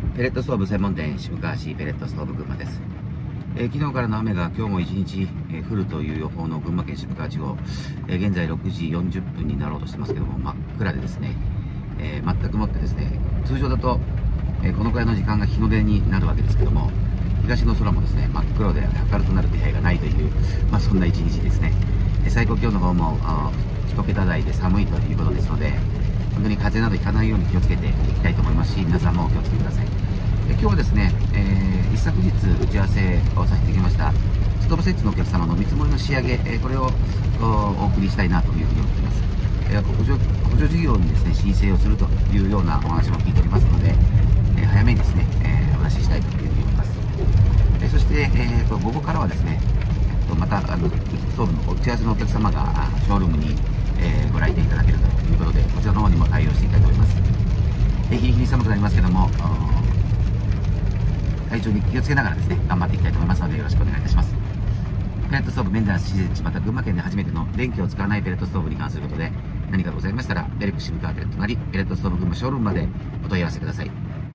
ペレットストーブ専門店渋川市ペレットストーブ群馬です。昨日からの雨が今日も一日、降るという予報の群馬県渋川地方、現在6時40分になろうとしてますけども、真っ暗でですね、全くもってですね、通常だと、このくらいの時間が日の出になるわけですけども、東の空もですね、真っ黒で明るくなる気配がないという、そんな一日ですね。最高気温の方も1桁台で寒いということですので、本当に風邪などひかないように気をつけていきたいと思いますし、皆さんもお気をつけください。今日はですね、一昨日打ち合わせをさせていただきましたストーブ設置のお客様の見積もりの仕上げ、これをお送りしたいなというふうに思っています。補助事業にですね申請をするというようなお話も聞いておりますので、早めにですね、お出ししたいというふうに思います。そして、午後からはですね、またストーブの打ち合わせのお客様がショールームに、ご来店いただけるということで、こちらの方にも対応していきたいと思います。日に日に寒くなりますけども、体調に気をつけながらですね、頑張っていきたいと思いますので、よろしくお願いいたします。ペレットストーブメンテナンス施設、また群馬県で初めての電気を使わないペレットストーブに関することで何かございましたら、ベルク渋川店となりペレットストーブ群馬ショールームまでお問い合わせください。